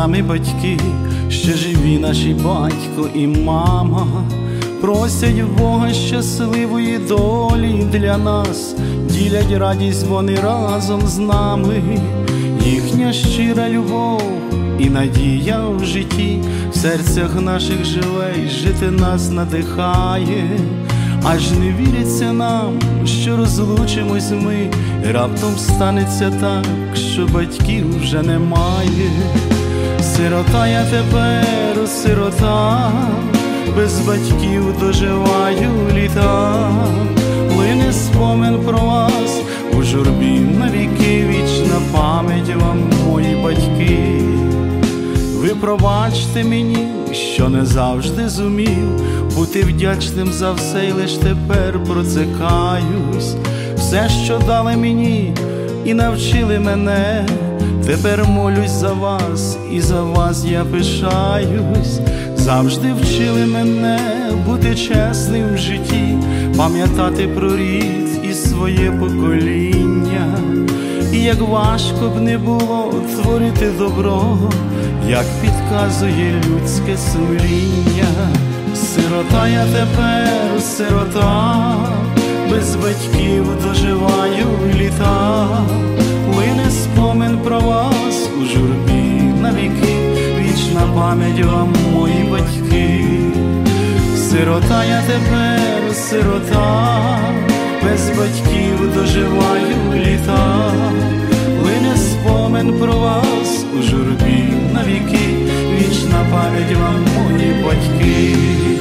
нами батьки, ще живі наші батько і мама, просять в Бога щасливої долі для нас, ділять радість вони разом з нами. Їхня щира любов і надія в житті в серцях наших живе й жити нас надихає. Аж не віриться нам, що розлучимось ми, і раптом станеться так, що батьків вже немає. Сирота я тепер, сирота, без батьків доживаю літа. Лине спомин про вас у журбі навіки, вічна пам'ять вам, мої батьки. Ви пробачте мені, що не завжди зумів бути вдячним за все, й лиш тепер про це каюсь. Все, що дали мені і навчили мене, тепер молюсь за вас, і за вас я пишаюсь. Завжди вчили мене бути чесним в житті, пам'ятати про рід і своє покоління. І як важко б не було творити добро, як підказує людське сумління. Сирота я тепер, сирота, без батьків доживаю літа. Лине спомин про вас у журбі навіки, вічна пам'ять вам, мої батьки. Сирота я тепер, сирота, без батьків доживаю літа. Лине спомин про вас у журбі навіки, вічна пам'ять вам, мої батьки.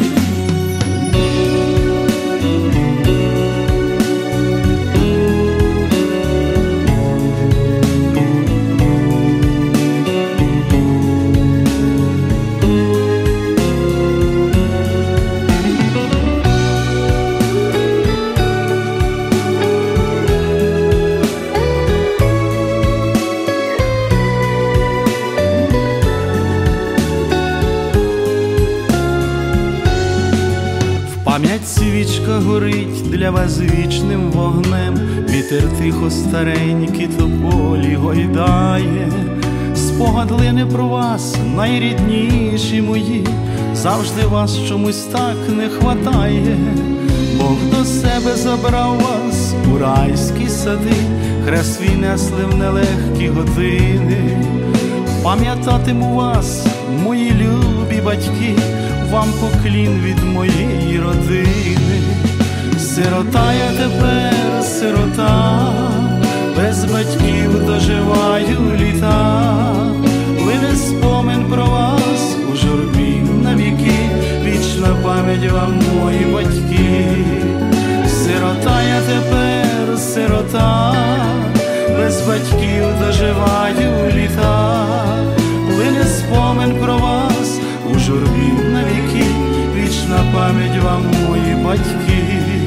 Пам'ять свічка горить для вас вічним вогнем, вітер тихо старенький тополі гойдає. Спогад лине про вас, найрідніші мої, завжди вас чомусь так не хватає. Бог до себе забрав вас у райські сади, хрест свій несли в нелегкі години. Пам'ятатиму вас, мої любі батьки, вам поклін від моєї родини. Сирота я тепер, сирота, без батьків доживаю літа. Лине спомин про вас у журбі навіки, вічна пам'ять вам, мої батьки. Сирота я тепер, сирота, без батьків доживаю літа. Лине спомин про вас у журбі навіки, вічна пам'ять вам, мої батьки.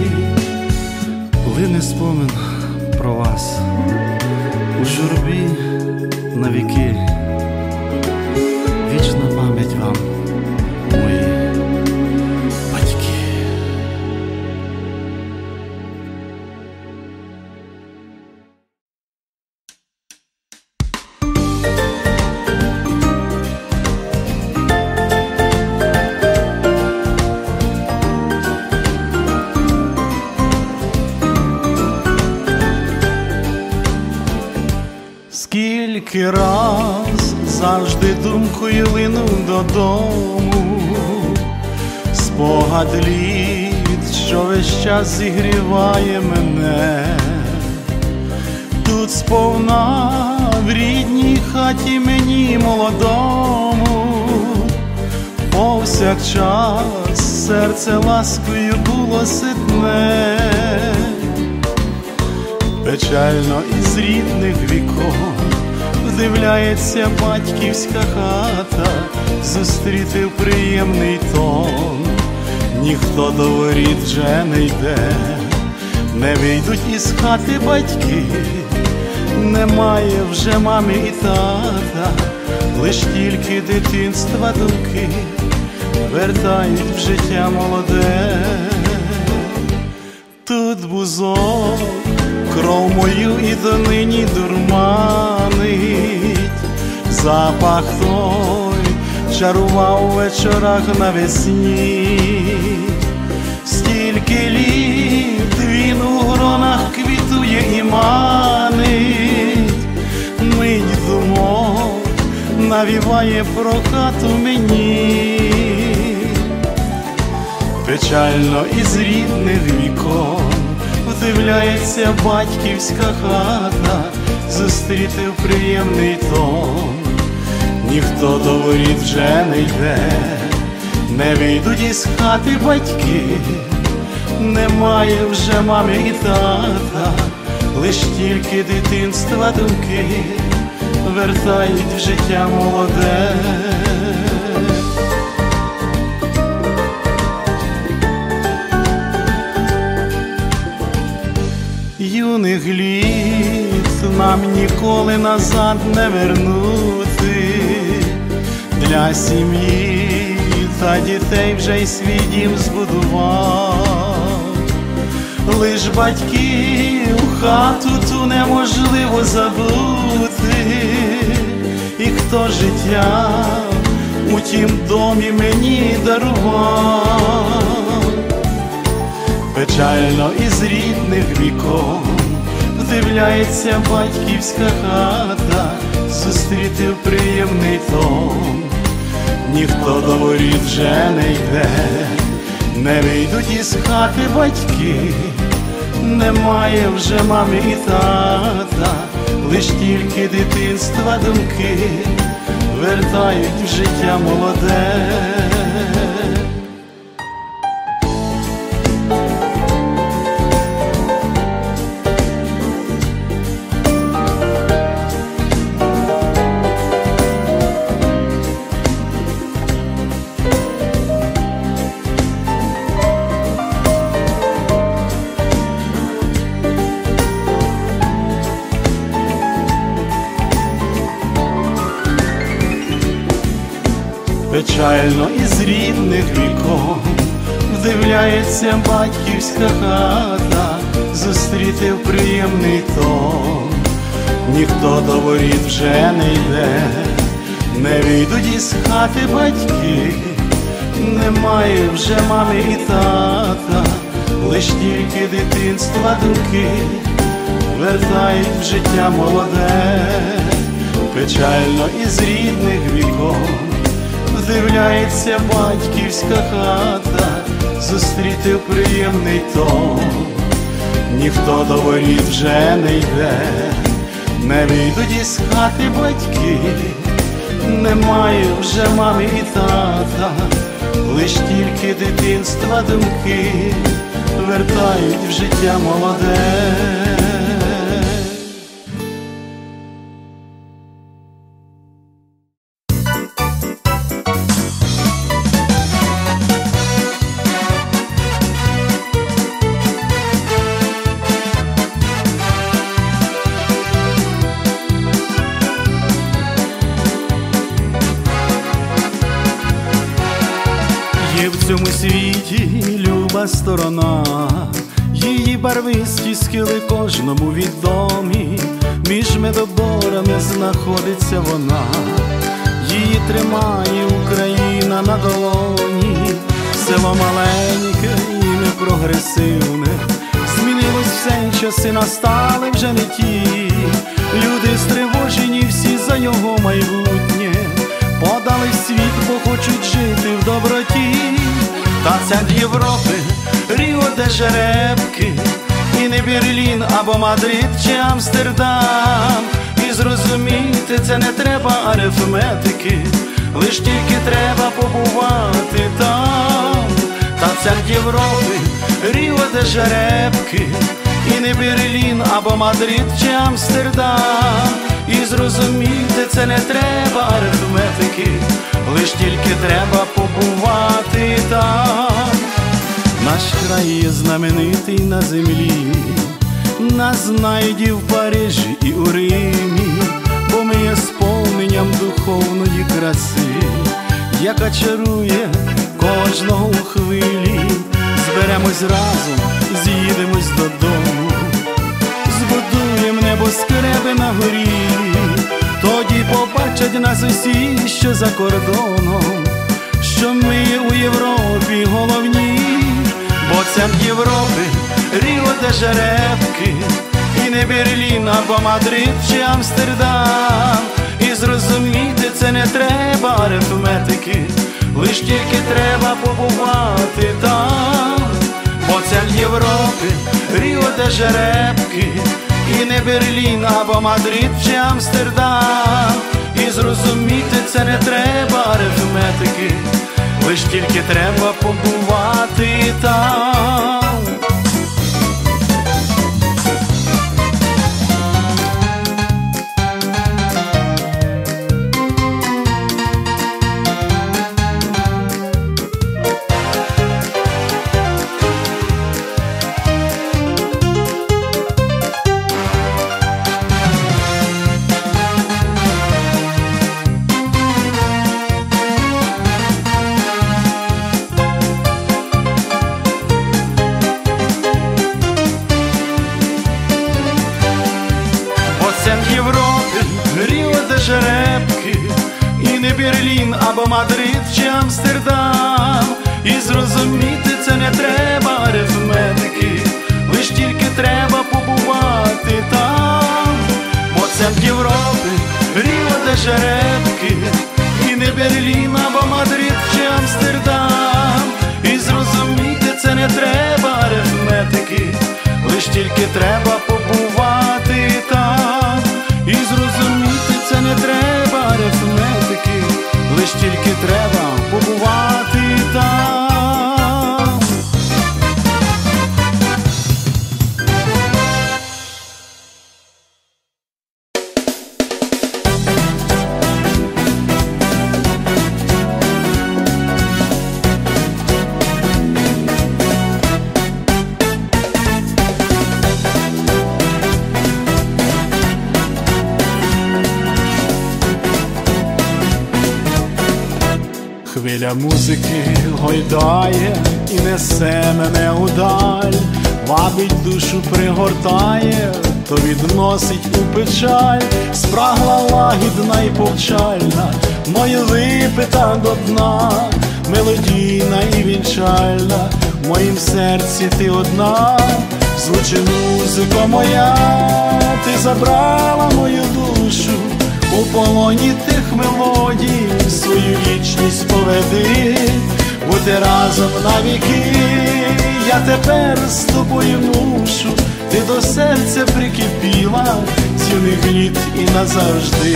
Лине спомин про вас у журбі навіки, вічна пам'ять вам, мої батьки. Скільки раз завжди думкою лину додому, спогад літ, що весь час зігріває мене. Тут сповна в рідній хаті мені молодому, повсякчас серце ласкою було ситне. Печально із рідних вікон вдивляється батьківська хата, зустріти приємний тон. Ніхто до воріт вже не йде, не вийдуть із хати батьки, немає вже мами і тата, лиш тільки дитинства думки вертають в життя молоде. Тут бузок кров мою і донині дурманить, запах той чарував у вечорах навесні. Стільки літ він у гронах квітує і манить, мить думок навіває про хату мені. Печально із рідних вікон вдивляється батьківська хата, зустріти в приємний тон. Ніхто до воріт вже не йде, не вийдуть із хати батьки. Немає вже мами і тата, лиш тільки дитинства думки вертають в життя молоде. Юних літ нам ніколи назад не вернути, для сім'ї та дітей вже й свій дім збудував. Лиш батьків хату ту неможливо забути, і хто життя у тім домі мені дарував. Печально із рідних вікон вдивляється батьківська хата, зустріти в приємний тон. Ніхто до воріт вже не йде, не вийдуть із хати батьки. Немає вже мами і тата, лиш тільки дитинства думки вертають в життя молоде. Печально із рідних вікон вдивляється батьківська хата, зустріти в приємний тон. Ніхто до воріт вже не йде, не вийдуть із хати батьки. Немає вже мами і тата, лиш тільки дитинства думки вертають в життя молоде. Печально із рідних вікон вдивляється батьківська хата, зустріти в приємний тон. Ніхто до воріт вже не йде, не вийдуть із хати батьки. Немає вже мами і тата, лиш тільки дитинства думки вертають в життя молоде. Є в цьому світі люба сторона, її барвисті схили кожному відомі. Між медоборами знаходиться вона, її тримає Україна на долоні. Село маленьке і непрогресивне, змінилось все, часи настали вже не ті. Люди стривожені всі за його майбутнє, подали світ, бо хочуть жити в доброті. Та центр Європи, Ріо де Жеребки, і не Берлін або Мадрид чи Амстердам. І зрозуміти це не треба арифметики, лиш тільки треба побувати там. Та центр Європи, Ріо де Жеребки, і не Берлін або Мадрид чи Амстердам. І зрозуміти це не треба арифметики, лиш тільки треба побувати там. Наш край є знаменитий на землі, нас знають і в Парижі, і у Римі, бо ми є сповненням духовної краси, яка чарує кожного у хвилі. Зберемось разом, з'їдемось додому, збудуєм небоскреби на горі, тоді побачать нас усі, що за кордоном, що ми у Європі головні. Бо це в Європі Ріо де Жеребки, і не Берлін або Мадрид чи Амстердам. І зрозуміти це не треба арифметики, лиш тільки треба побувати там. Бо це в Європі Ріо де Жеребки, і не Берлін або Мадрид чи Амстердам. І зрозуміти це не треба арифметики, лиш тільки треба побувати там. Жеребки, і не Берлін або Мадрид чи Амстердам. І зрозуміти це не треба арифметики, лиш тільки треба побувати там. Бо це в Європі Ріо де Жеребки, і не Берлін або Мадрид чи Амстердам. І зрозуміти це не треба арифметики, лиш тільки треба побувати там. І зрозуміти це не треба арифметики, лиш тільки треба побувати там. Хвиля музики гойдає і несе мене удаль, вабить душу пригортає, то відносить у печаль. Спрагла лагідна і повчальна, моє випита до дна, мелодійна і вінчальна, в моїм серці ти одна. Звучить музика моя, ти забрала мою душу, у полоні тих мелодій свою вічність поведи. Бути разом навіки, я тепер з тобою мушу, ти до серця прикипіла з юних літ і назавжди.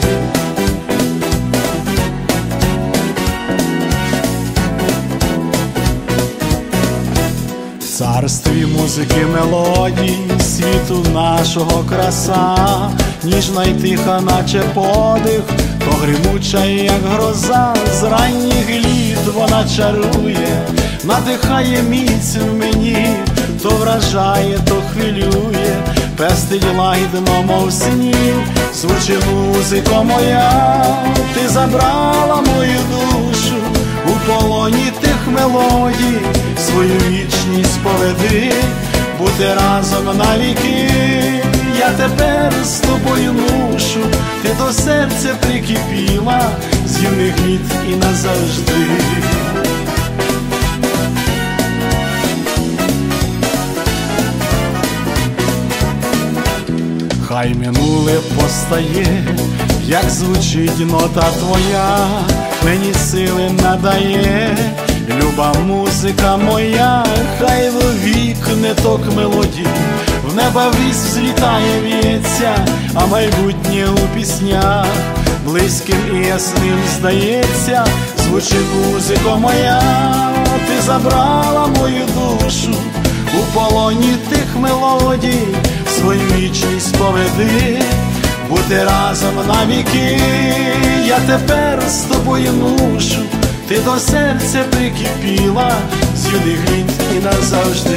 В царстві музики мелодій, світу нашого краса, ніжна й тиха, наче подих, то гримуча, як гроза. З ранніх літ вона чарує, надихає міць в мені, то вражає, то хвилює, пестить лагідно, мов снів. Звучить музика моя, ти забрала мою душу, у полоні тих мелодій свою вічність поведи. Бути разом навіки, я тепер з тобою мушу, ти до серця прикипіла з юних літ і назавжди. Хай минуле постає, як звучить нота твоя, мені сили надає люба музика моя. Хай вовік не ток мелодій, в неба ввісь взлітає, в'ється, а майбутнє у піснях близьким і ясним здається. Звучить музика моя, ти забрала мою душу, у полоні тих мелодій свою вічність поведи. Бути разом навіки, я тепер з тобою мушу, ти до серця прикипіла з юних літ і назавжди.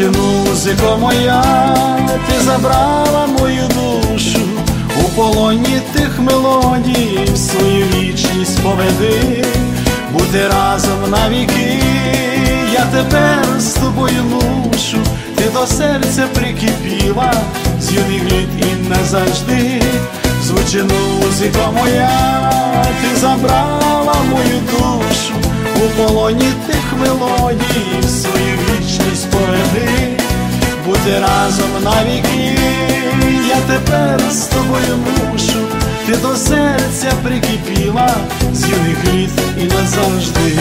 Звучи, музико моя, ти забрала мою душу, у полоні тих мелодій свою вічність поведи. Бути разом навіки, я тепер з тобою мушу. Ти до серця прикипіла з юних літ і назавжди. Звучи, музико моя, ти забрала мою душу, у полоні тих мелодій свою вічність поведи. Бути разом навіки, я тепер з тобою мушу. Ти до серця прикипіла з юних літ і назавжди.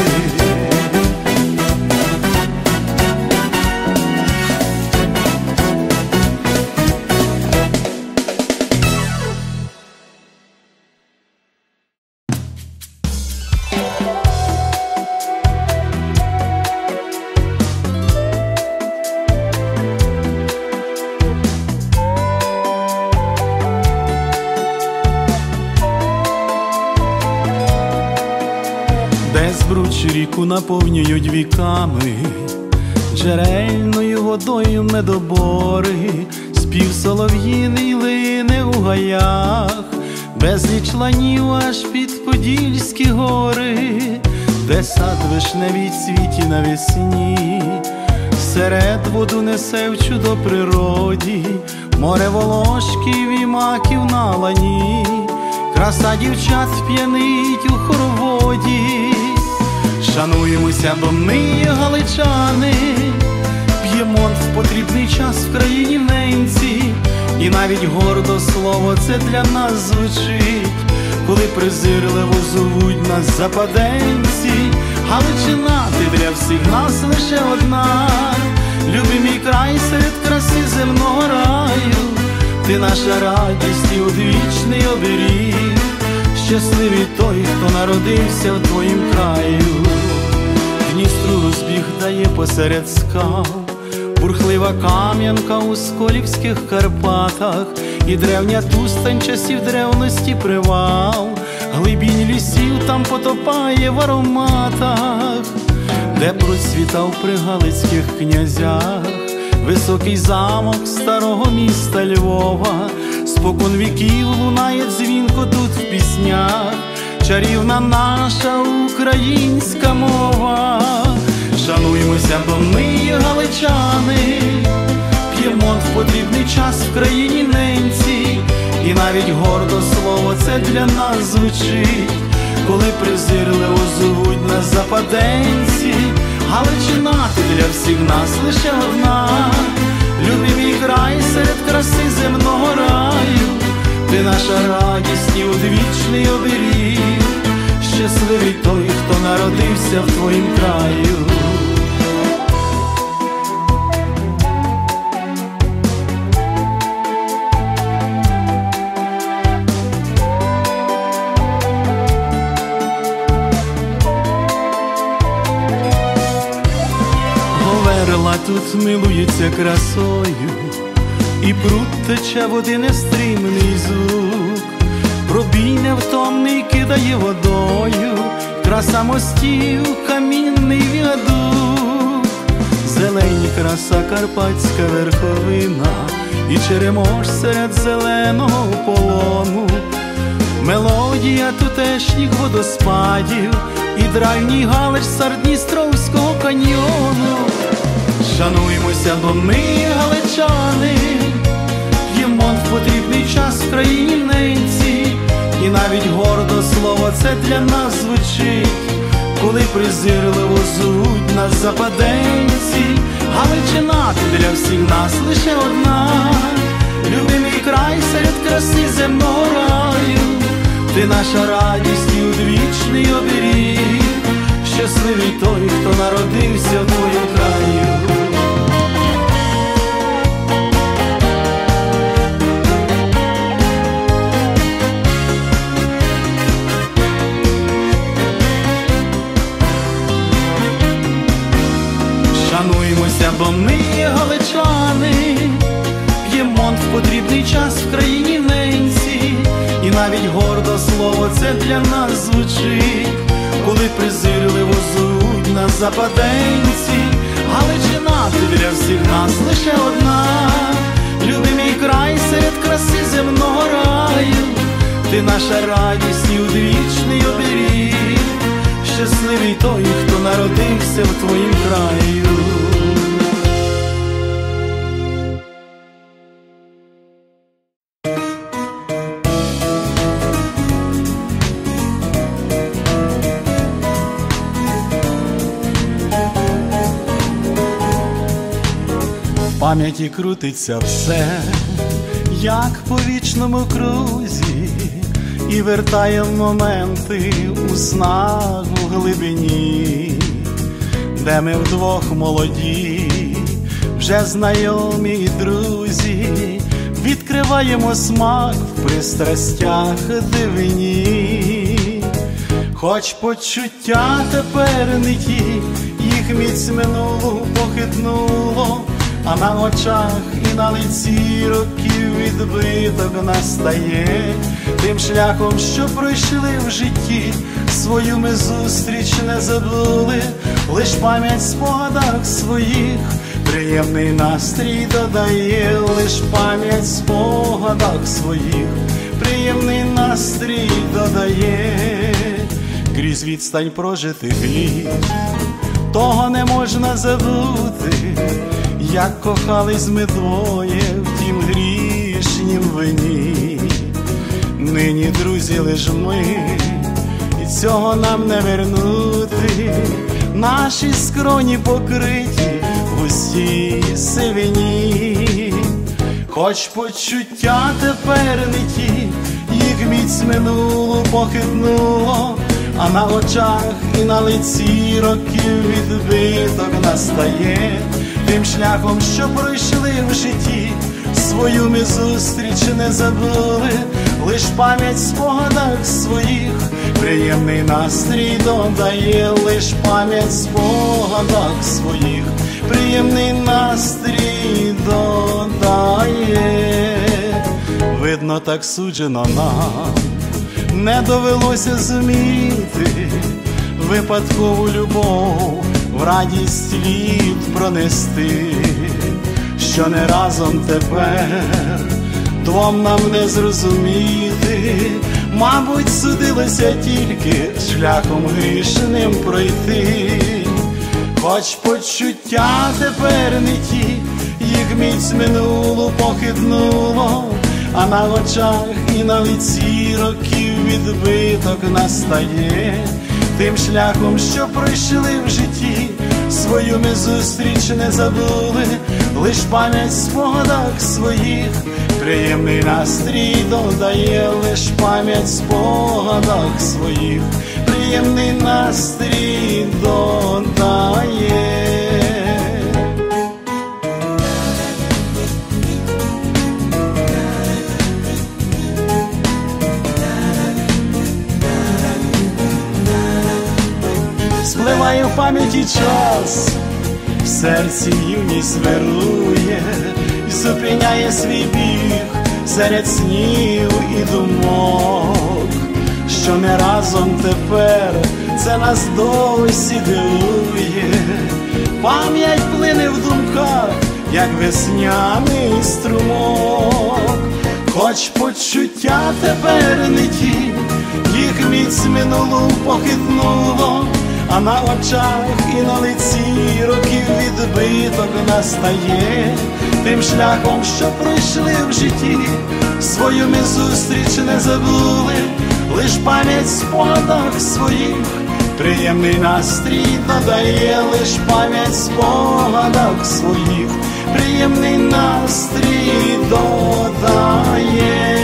Де збруч ріку наповнюють віками, джерельною водою медобори, спів солов'їний лине у гаях, безліч ланів аж під Подільські гори, де сад вишневий цвіті навесні, серед воду несе в чудо природі, море волошків і маків на лані, краса дівчат п'янить у хороводі. Шануємося, бо ми є галичани, П'ємонт в потрібний час в країні ненці, і навіть гордо слово це для нас звучить, коли презирливо зовуть нас западенці. Галичина ти для всіх нас лише одна, любимий край серед краси земного раю, ти наша радість і одвічний оберіг, щасливий той, хто народився в твоїм краю. Дністру розбіг дає посеред скал, бурхлива Кам'янка у Сколівських Карпатах, і древня Тустань часів древності привал, глибінь лісів там потопає в ароматах, де процвітав при галицьких князях високий замок старого міста Львова. Спокон віків лунає дзвінко тут в піснях, чарівна наша українська мова. Шануймося, бо ми є галичани, П'ємонт в потрібний час в країні ненці, і навіть гордо слово це для нас звучить, коли презирливо зовуть нас западенці. Галичина ти для всіх нас лише одна, любимий край серед краси земного раю, ти наша радість і одвічний оберіг, щасливий той, хто народився в твоїм краю. Говерла тут милується красою, і пруд тече води нестримний звук, пробій невтомний кидає водою, краса мостів, камінний віадук, зелені краса карпатська верховина, і черемош серед зеленого полону, мелодія тутешніх водоспадів, і драйвній галич Сардністровського каньйону. Шануймося, бо ми галичани, П'ємонт в потрібний час в країні ненці, і навіть гордо слово це для нас звучить, коли презирливо зовуть нас западенці. Галичина ти для всіх нас лише одна, любимий край серед краси земного раю, ти наша радість і одвічний оберіг, щасливий той, хто народився в твоєму краю. Шануймося, бо ми є галичани, П'ємонт в потрібний час в країні ненці, і навіть гордо слово це для нас звучить, коли презирливо зовуть нас западенці. Галичина, ти для всіх нас лише одна. Любий мій край серед краси земного раю, ти наша радість і одвічний оберіг. Щасливий той, хто народився в твоїм краю. В пам'яті крутиться все, як по вічному крузі, і вертає моменти у снах у глибині, де ми вдвох молоді, вже знайомі і друзі, відкриваємо смак в пристрастях дивині. Хоч почуття тепер не ті, їх міць минулу похитнуло, а на очах і на лиці років відбиток настає. Тим шляхом, що пройшли в житті, свою ми зустріч не забули, лиш пам'ять в спогадах своїх приємний настрій додає. Лиш пам'ять в спогадах своїх приємний настрій додає. Крізь відстань прожитих літ того не можна забути, як кохались ми двоє в тім грішнім вині. Нині, друзі, лиш ми, і цього нам не вернути. Наші скроні покриті в густій сивині. Хоч почуття тепер не ті, їх міць минулу похитнуло, а на очах і на лиці років відбиток настає. Тим шляхом, що пройшли в житті, свою ми зустріч не забули, лиш пам'ять в спогадах своїх приємний настрій додає. Лиш пам'ять в спогадах своїх приємний настрій додає. Видно, так суджено нам, не довелося зуміти випадкову любов в радість літ пронести, що не разом тепер двом нам не зрозуміти. Мабуть, судилося тільки шляхом грішним пройти. Хоч почуття тепер не ті, їх міць минулу похитнуло, а на очах і на лиці років відбиток настає. Тим шляхом, що пройшли в житті, свою ми зустріч не забули, лиш пам'ять в спогадах своїх приємний настрій додає. Лиш пам'ять в спогадах своїх приємний настрій додає. Спливає в пам'яті час, в серці юність вирує, і зупиняє свій біг серед снів і думок, що не разом тепер це нас досі дивує. Пам'ять плине в думках, як весняний струмок. Хоч почуття тепер не ті, їх міць минулу похитнуло, а на очах і на лиці років відбиток настає. Тим шляхом, що пройшли в житті, свою ми зустріч не забули, лиш пам'ять в спогадах своїх приємний настрій додає. Лиш пам'ять в спогадах своїх приємний настрій додає.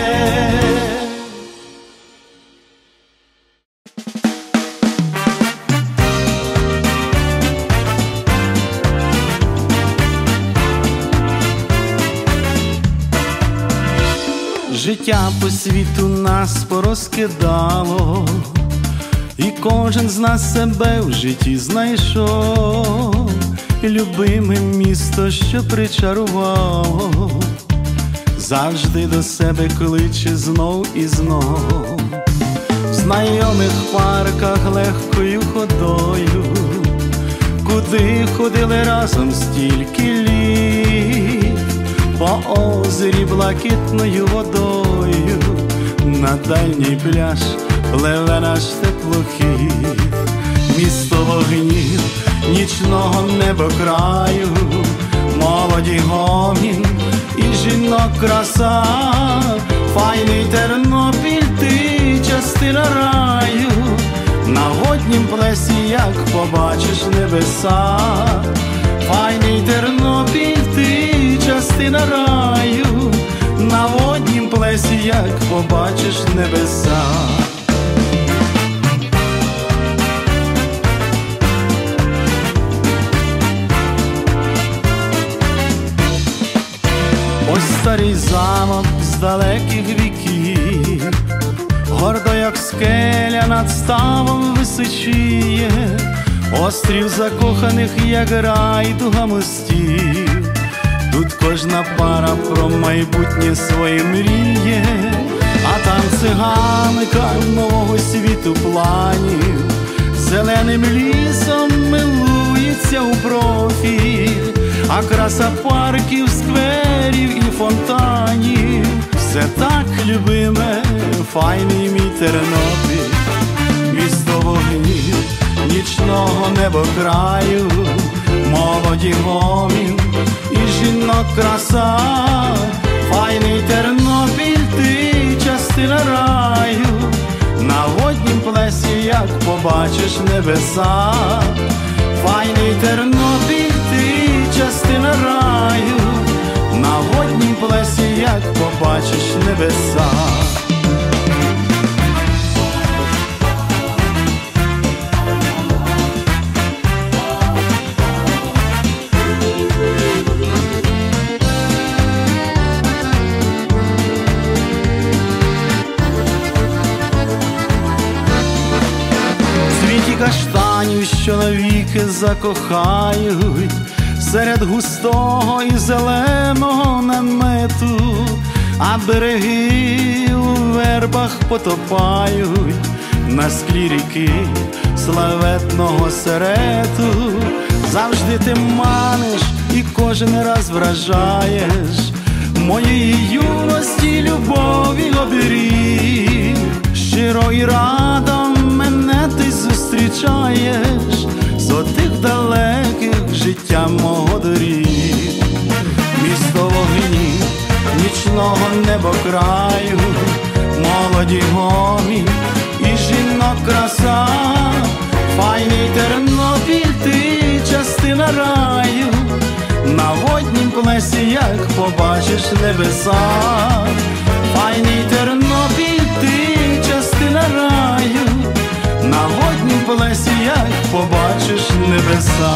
Життя по світу нас порозкидало, і кожен з нас себе в житті знайшов. Любиме місто, що причарувало, завжди до себе кличе знов і знов. В знайомих парках легкою ходою куди ходили разом стільки літ, по озері блакитною водою, на дальній пляж пливе наш теплохід. Місто вогнів, нічного небокраю, молоді гомін і жінок краса. Файний Тернопіль, ти частина раю, на воднім плесі, як побачиш небеса. Файний Тернопіль, ти частина раю, на воднім плесі, як побачиш небеса. Ось старий замок з далеких віків, гордо, як скеля, над ставом височіє. Острів закоханих, як райдуга мостів. Тут кожна пара про майбутнє своє мріє, а там циганка нового світу планів, зеленим лісом милується у профіль, а краса парків, скверів і фонтанів все так любиме, файний мій Тернопіль. Місто вогнів, нічного небокраю, молоді гомін і жінок краса. Файний Тернопіль, ти частина раю, на воднім плесі, як побачиш небеса. Файний Тернопіль, ти частина раю, на воднім плесі, як побачиш небеса. Каштанів, що навіки закохають, серед густого і зеленого намету, а береги у вербах потопають, на склі ріки славетного серету. Завжди ти маниш і кожен раз вражаєш, моєї юності любові оберіг. Щиро і радо мене ти зустрічаєш з отих далеких життя мого доріг. Місто вогнів, нічного небокраю, молоді гомін і жінок краса. Файний Тернопіль, ти частина раю, на воднім плесі, як побачиш небеса. Файний Тернопіль, ти частина раю, на воднім плесі, як побачиш небеса.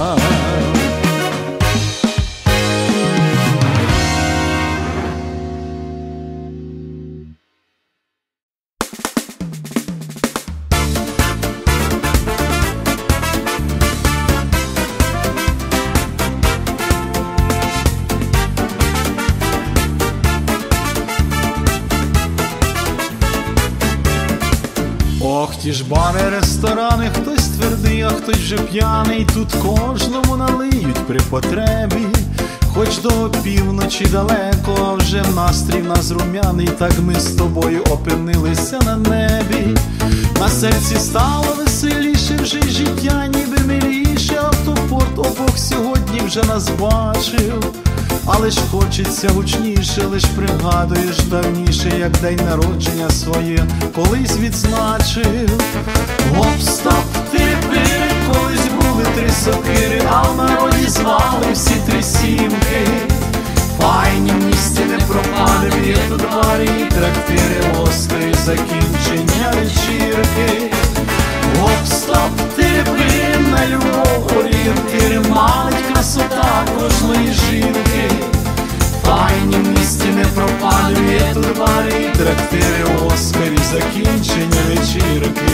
Ох, ті ж бари, ресторани, хтось твердий, а хтось вже п'яний. Тут кожному налиють при потребі, хоч до півночі далеко, а вже настрій в нас рум'яний. Так ми з тобою опинилися на небі. На серці стало веселіше, вже й життя ніби миліше. Автопорт обох сьогодні вже нас бачив, але ж хочеться гучніше, лиш пригадуєш давніше, як день народження своє колись відзначив. Гоп-стоп, тири-пири, колись були три сокири, а в народі звали всі три сімки. Файні в місті не пропали, є тут бари і трактири, Оскари, закінчення вечірки. Гоп-стоп, тири-пири, на любов орієнтири, малить красота кожної жінки. Файні в місті не пропали, є тут бари і трактири, Оскари, закінчення вечірки.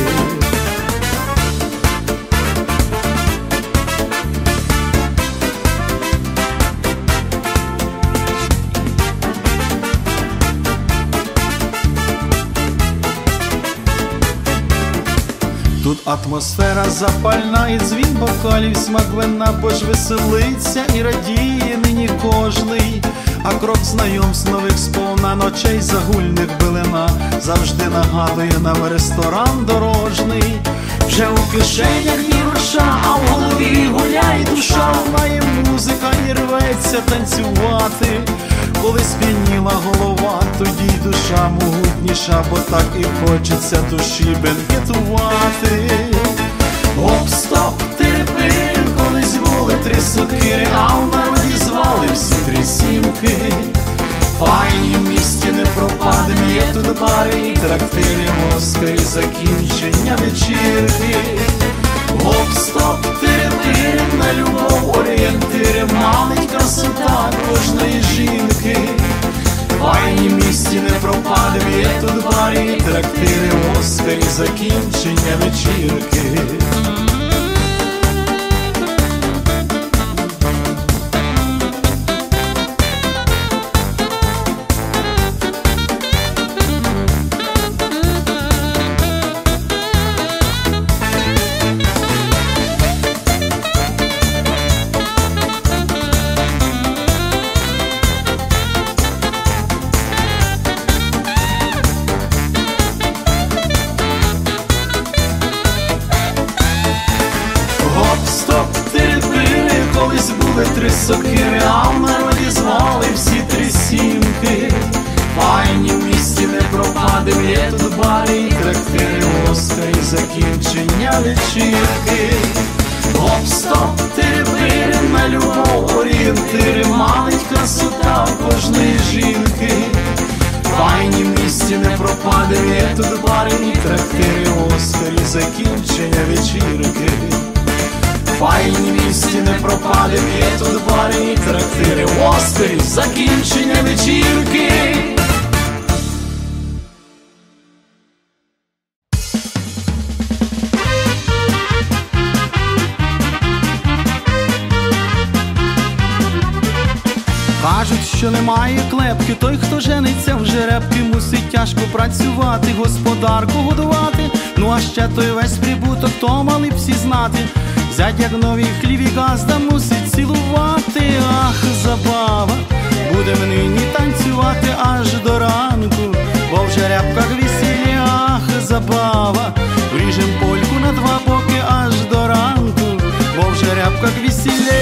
Тут атмосфера запальна і дзвін бокалів, смак вина, бо ж веселиться і радіє нині кожний. А крок знайомств нових сповна ночей загульних билина завжди нагадує нам ресторан дорожний. Вже у кишенях ні гроша, а в голові гуляє душа. Лунає музика і рветься танцювати. Коли сп'яніла голова, тоді й душа могутніша, бо так і хочеться душі бенкетувати. Гоп-стоп, терпин, колись були 3 сокири, а в народі звали всі 3 сімки. Файні в місті не пропадем, є тут бари і трактири, Москви, закінчення вечірки. Гоп-стоп, терпин, на любов орієнтири, манить красота кожної жінки. Файні в місті не пропадем, є тут бари і трактири, Москви, закінчення вечірки. Були 3 сокири, а в народі звали всі 3 сімки. Файні в місті не пропадем, є тут бари і трактири, Москви, закінчення вечірки. Гоп-стоп, терпири, на любов орієнтири, манить красота кожної жінки. Файні в місті не пропадем, є тут бари і трактири, Москви, закінчення вечірки. Файні в місті не пропадем, є тут бари і трактири, Москви, закінчення вечірки. Кажуть, що немає клепки, той, хто жениться в жеребки, мусить тяжко працювати, господарку годувати. Ну а ще той весь прибуток, то мали б всі знати. Зять як новий хлів і газда мусить цілувати. Ах, забава, будем нині танцювати аж до ранку, бо в жеребках весілля, ах, забава. Вріжем польку на 2 боки аж до ранку, бо в жеребках весілля.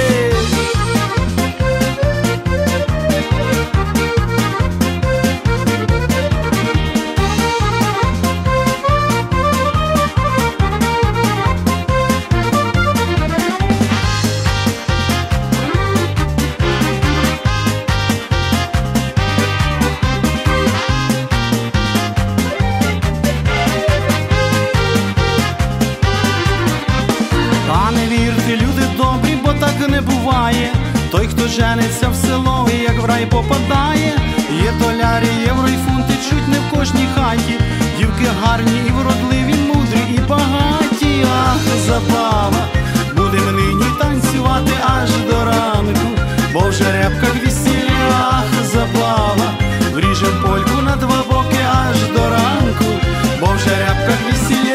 Не буває, той, хто жениться в село і як в рай попадає. Є доляри, євро і фунти чуть не в кожній хаті. Дівки гарні і вродливі, мудрі і багаті. Ах, забава, будем нині танцювати аж до ранку, бо в жеребках весілля, ах, забава. Вріжем польку на 2 боки аж до ранку, бо в жеребках весілля.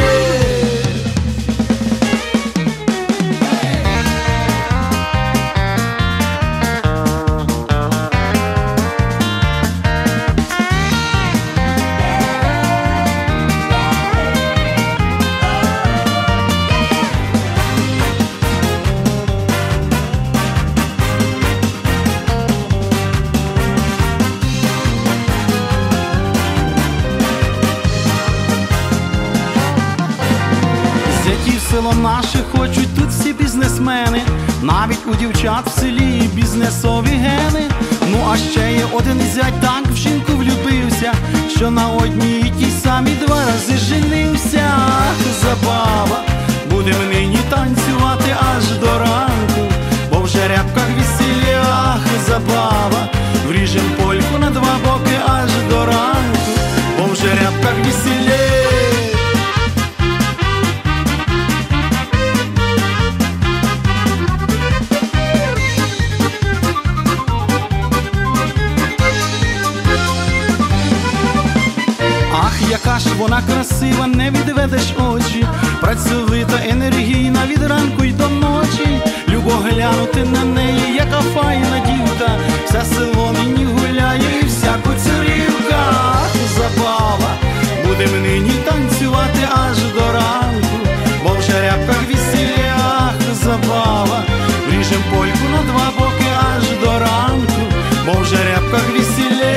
Село наше хочуть тут всі бізнесмени, навіть у дівчат в селі бізнесові гени. Ну а ще є один зять, так в жінку влюбився, що на одній і тій самій 2 рази женився. Ах, забава, будем нині танцювати аж до ранку, бо в жеребках весілля, ах, забава. Вріжем польку на 2 боки аж до ранку, бо в жеребках весілля. Ах, яка ж вона красива, не відведеш очі, працьовита, енергійна від ранку й до ночі. Любо глянути на неї, яка файна дівка, вся село нині гуляє і вся куцурівка. Ах, забава, будем нині танцювати аж до ранку, бо в жеребках весілля. Ах, забава, вріжем польку на два боки аж до ранку, бо в жеребках весілля.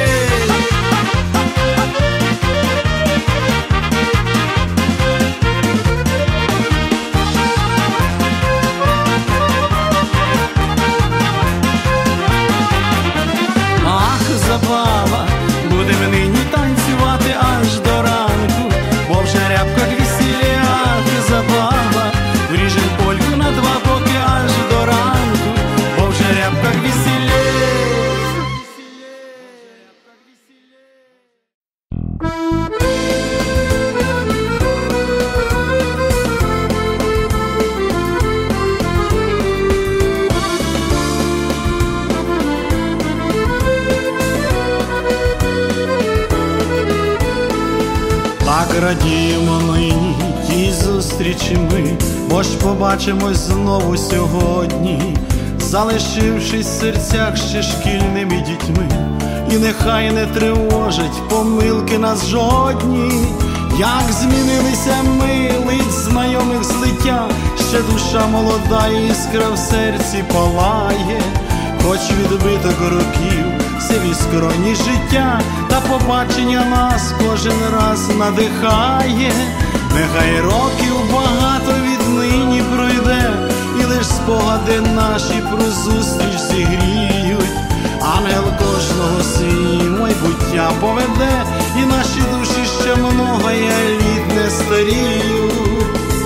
Забава, будем нині танцювати аж до ранку, бо в жеребках весілля. Ах, забава, вріжем польку на два боки аж до ранку, бо в жеребках весілля. Так радіємо нині тій зустрічі ми, бо ж побачимось знову сьогодні, залишившись в серцях ще шкільними дітьми. І нехай не тривожать помилки нас жодні, як змінилися ми, лиць знайомих злиття, ще душа молода, іскра в серці палає, хоч відбиток років сиві скроні життя, та побачення нас кожен раз надихає. Нехай років багато віднині пройде, і лиш спогади наші про зустріч зігріють. Ангел кожного свій майбуття поведе, і наші душі ще многоє літ не старіють.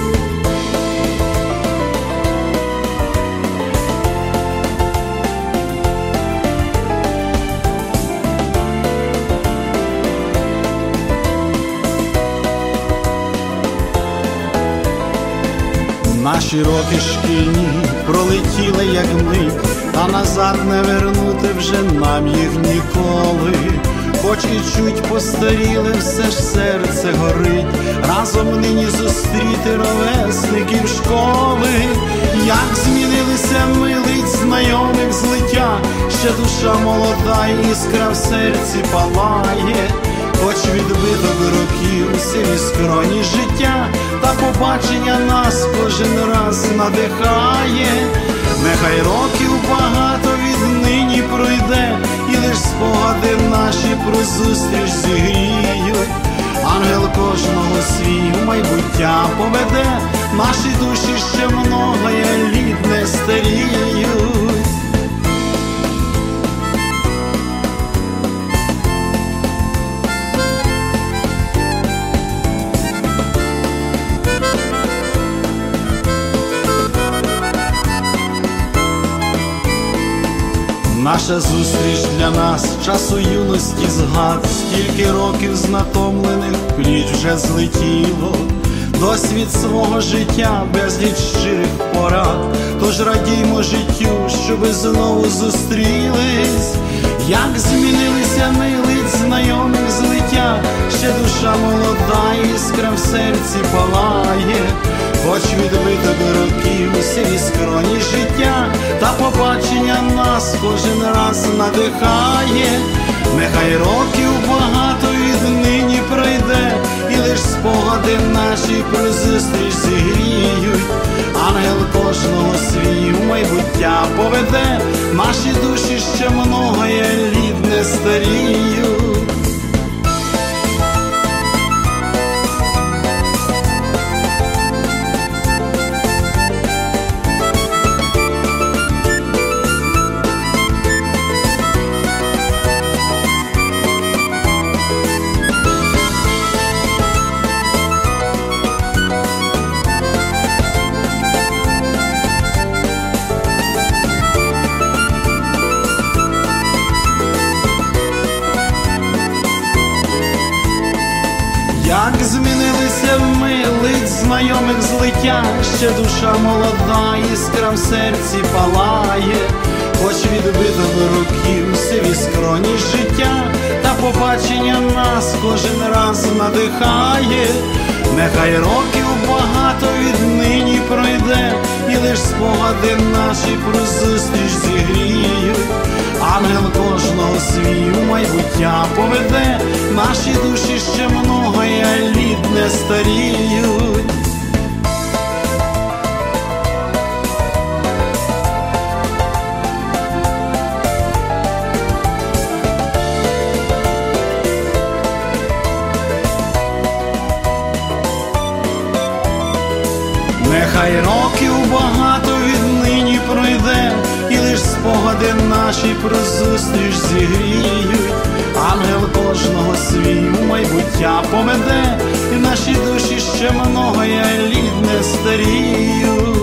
Наші роки шкільні пролетіли як мить, та назад не вернути вже нам їх ніколи. Хоч і чуть постаріли, все ж серце горить, разом нині зустріти ровесників школи. Як змінилися ми, лиць знайомих злиття, ще душа молода, іскра в серці палає, хоч відбиток років сиві скроні життя, та побачення нас кожен раз надихає. Нехай років багато віднині пройде, і лиш спогади наші про зустріч зігріють. Ангел кожного свій майбуття поведе, наші душі ще многоє літ не старіють. Наша зустріч для нас часу юності згад, стільки років знатомлених пліч вже злетіло. Досвід свого життя, безліч щирих порад, тож радіймо життю, щоби знову зустрілись. Як змінилися ми, лиць знайомих злиття, ще душа молода, іскра в серці палає, хоч відбиток років сиві скроні життя, та побачення нас кожен раз надихає. Нехай років багато віднині пройде, і лиш спогади наші про зустріч зігріють. Ангел кожного свій майбуття поведе, наші душі ще многоє літ не старіють. Як змінилися ми, лиць знайомих злиття, ще душа молода, іскра в серці палає, хоч відбиток років сиві скроні життя, та побачення нас кожен раз надихає. Нехай років багато віднині пройде, і лиш спогади наші про зустріч зігріють. Ангел кожного свій у майбуття поведе, наші душі ще много літ не старіють. Нехай років багато віднині пройде, і лиш спогади наші про зустріч зігріють. Ангел кожного свій у майбуття поведе, і наші душі ще много літ не старіють.